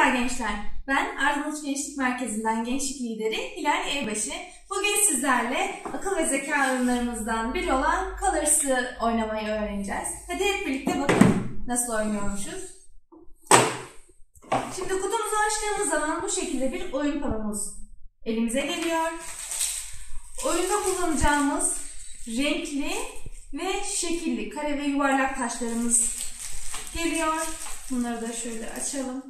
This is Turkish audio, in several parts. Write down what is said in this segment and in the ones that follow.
Merhabalar gençler. Ben Arnavut Gençlik Merkezi'nden gençlik lideri Hilal Eybaşı. Bugün sizlerle akıl ve zeka oyunlarımızdan biri olan Colors'ı oynamayı öğreneceğiz. Hadi hep birlikte bakalım nasıl oynuyormuşuz. Şimdi kutumuzu açtığımız zaman bu şekilde bir oyun panomuz elimize geliyor. Oyunda kullanacağımız renkli ve şekilli kare ve yuvarlak taşlarımız geliyor. Bunları da şöyle açalım.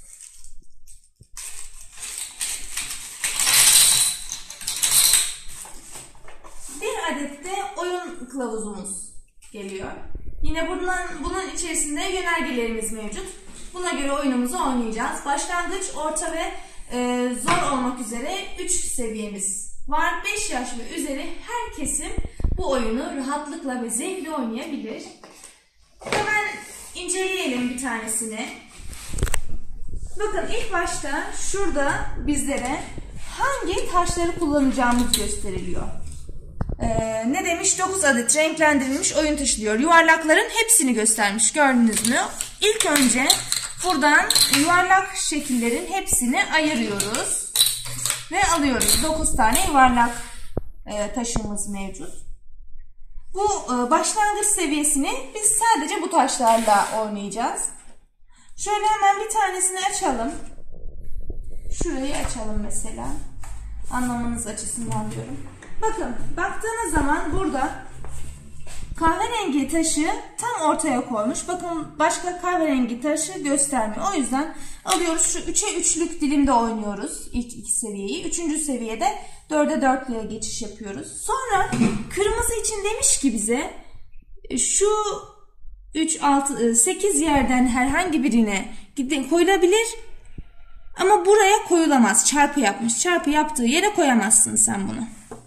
Bir adet de oyun kılavuzumuz geliyor. Yine bunun içerisinde yönergelerimiz mevcut. Buna göre oyunumuzu oynayacağız. Başlangıç, orta ve zor olmak üzere 3 seviyemiz var. 5 yaş ve üzeri her kesim bu oyunu rahatlıkla ve zevkle oynayabilir. Hemen inceleyelim bir tanesini. Bakın ilk başta şurada bizlere hangi taşları kullanacağımız gösteriliyor. Ne demiş? 9 adet renklendirilmiş oyun taşı diyor. Yuvarlakların hepsini göstermiş. Gördünüz mü? İlk önce buradan yuvarlak şekillerin hepsini ayırıyoruz. Ve alıyoruz. 9 tane yuvarlak taşımız mevcut. Bu başlangıç seviyesini biz sadece bu taşlarla oynayacağız. Şöyle hemen bir tanesini açalım. Şurayı açalım mesela. Anlamanız açısından diyorum. Bakın baktığınız zaman burada kahverengi taşı tam ortaya koymuş. Bakın başka kahverengi taşı göstermiyor. O yüzden alıyoruz şu 3'e 3'lük dilimde oynuyoruz ilk 2 seviyeyi. 3. seviyede 4'e 4'lüğe geçiş yapıyoruz. Sonra kırmızı için demiş ki bize şu 3, 6, 8 yerden herhangi birine koyulabilir. Ama buraya koyulamaz. Çarpı yapmış. Çarpı yaptığı yere koyamazsın sen bunu.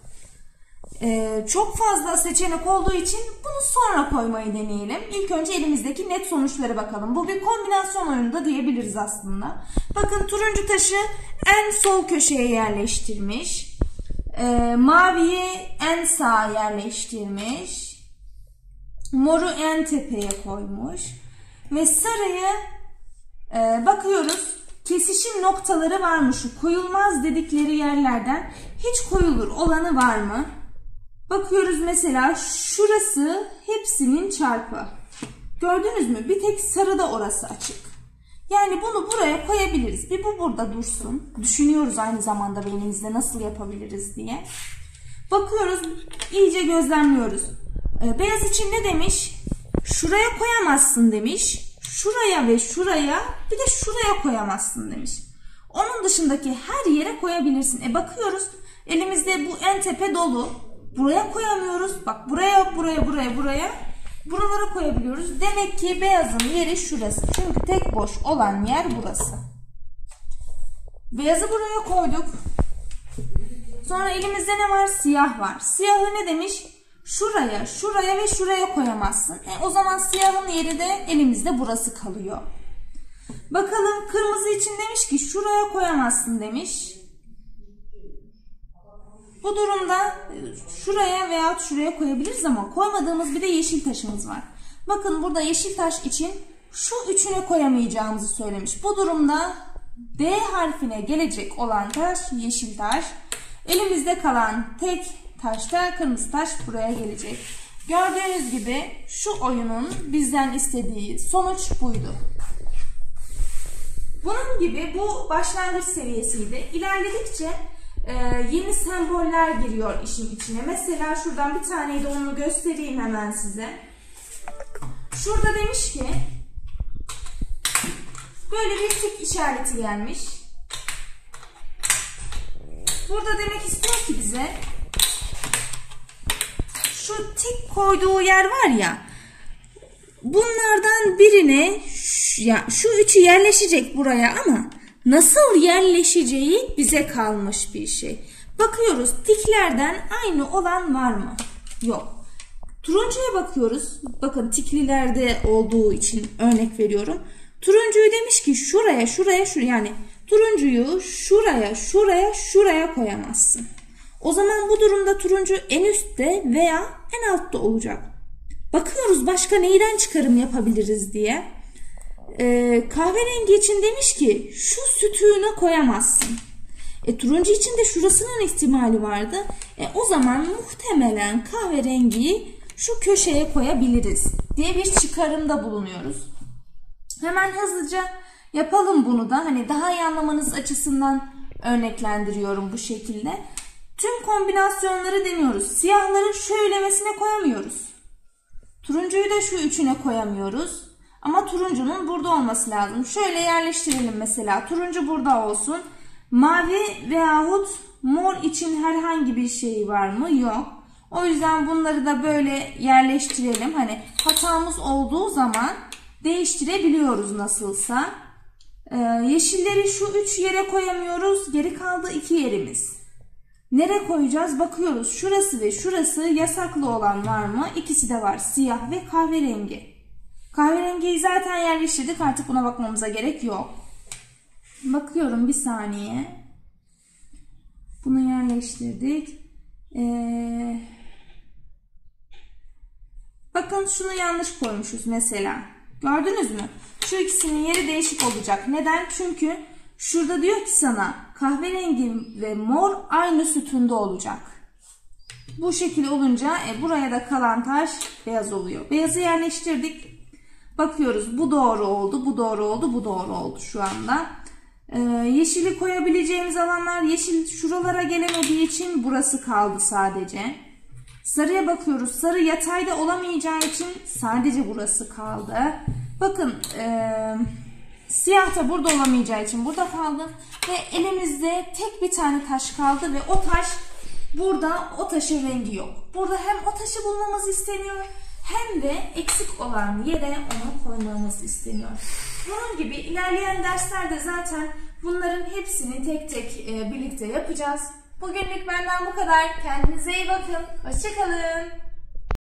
Çok fazla seçenek olduğu için bunu sonra koymayı deneyelim. İlk önce elimizdeki net sonuçlara bakalım. Bu bir kombinasyon oyunu da diyebiliriz aslında. Bakın turuncu taşı en sol köşeye yerleştirmiş. Maviyi en sağa yerleştirmiş. Moru en tepeye koymuş. Ve sarıyı bakıyoruz. Kesişim noktaları var mı? Şu koyulmaz dedikleri yerlerden hiç koyulur olanı var mı? Bakıyoruz mesela şurası hepsinin çarpı. Gördünüz mü? Bir tek sarıda orası açık. Yani bunu buraya koyabiliriz. Bir bu burada dursun. Düşünüyoruz aynı zamanda beynimizde nasıl yapabiliriz diye. Bakıyoruz, iyice gözlemliyoruz. Beyaz için ne demiş? Şuraya koyamazsın demiş. Şuraya ve şuraya bir de şuraya koyamazsın demiş. Onun dışındaki her yere koyabilirsin. Bakıyoruz elimizde bu en tepe dolu. Buraya koyamıyoruz. Bak buraya. Buralara koyabiliyoruz. Demek ki beyazın yeri şurası. Çünkü tek boş olan yer burası. Beyazı buraya koyduk. Sonra elimizde ne var? Siyah var. Siyahı ne demiş? Şuraya ve şuraya koyamazsın. O zaman siyahın yeri de elimizde burası kalıyor. Bakalım kırmızı için demiş ki şuraya koyamazsın demiş. Bu durumda şuraya veya şuraya koyabiliriz ama koymadığımız bir de yeşil taşımız var. Bakın burada yeşil taş için şu üçüne koyamayacağımızı söylemiş. Bu durumda D harfine gelecek olan taş yeşil taş. Elimizde kalan tek taşta kırmızı taş buraya gelecek. Gördüğünüz gibi şu oyunun bizden istediği sonuç buydu. Bunun gibi bu başlangıç seviyesiydi. İlerledikçe yeni semboller giriyor işin içine. Mesela şuradan bir taneyi de onu göstereyim hemen size. Şurada demiş ki böyle bir tik işareti gelmiş. Burada demek istiyor ki bize şu tik koyduğu yer var ya, bunlardan birine şu üçü yerleşecek buraya ama nasıl yerleşeceği bize kalmış bir şey. Bakıyoruz tiklerden aynı olan var mı? Yok. Turuncuya bakıyoruz. Bakın tiklilerde olduğu için örnek veriyorum. Turuncuyu demiş ki şuraya yani turuncuyu şuraya koyamazsın. O zaman bu durumda turuncu en üstte veya en altta olacak. Bakıyoruz başka neyden çıkarım yapabiliriz diye. kahverengi için demiş ki şu sütuna koyamazsın. Turuncu için de şurasının ihtimali vardı. O zaman muhtemelen kahverengiyi şu köşeye koyabiliriz diye bir çıkarımda bulunuyoruz. Hemen hızlıca yapalım bunu da. Hani daha iyi anlamanız açısından örneklendiriyorum bu şekilde. Tüm kombinasyonları deniyoruz. Siyahları şu ölemesine koyamıyoruz. Turuncuyu da şu üçüne koyamıyoruz. Ama turuncunun burada olması lazım. Şöyle yerleştirelim mesela. Turuncu burada olsun. Mavi veyahut mor için herhangi bir şey var mı? Yok. O yüzden bunları da böyle yerleştirelim. Hani hatamız olduğu zaman değiştirebiliyoruz nasılsa. Yeşilleri şu 3 yere koyamıyoruz. Geri kaldı 2 yerimiz. Nereye koyacağız? Bakıyoruz. Şurası ve şurası yasaklı olan var mı? İkisi de var. Siyah ve kahverengi. Kahverengiyi zaten yerleştirdik. Artık buna bakmamıza gerek yok. Bakıyorum bir saniye. Bunu yerleştirdik. Bakın şunu yanlış koymuşuz mesela. Gördünüz mü? Şu ikisinin yeri değişik olacak. Neden? Çünkü şurada diyor ki sana kahverengi ve mor aynı sütunda olacak. Bu şekilde olunca buraya da kalan taş beyaz oluyor. Beyazı yerleştirdik. Bakıyoruz bu doğru oldu, bu doğru oldu, bu doğru oldu şu anda. Yeşili koyabileceğimiz alanlar, yeşil şuralara gelemediği için burası kaldı sadece. Sarıya bakıyoruz. Sarı yatayda olamayacağı için sadece burası kaldı. Bakın siyah da burada olamayacağı için burada kaldı. Ve elimizde tek bir tane taş kaldı ve o taş burada, o taşın rengi yok. Burada hem o taşı bulmamız isteniyor hem de eksik olan yere onu koymamız isteniyor. Bunun gibi ilerleyen derslerde zaten bunların hepsini tek tek birlikte yapacağız. Bugünlük benden bu kadar. Kendinize iyi bakın. Hoşça kalın.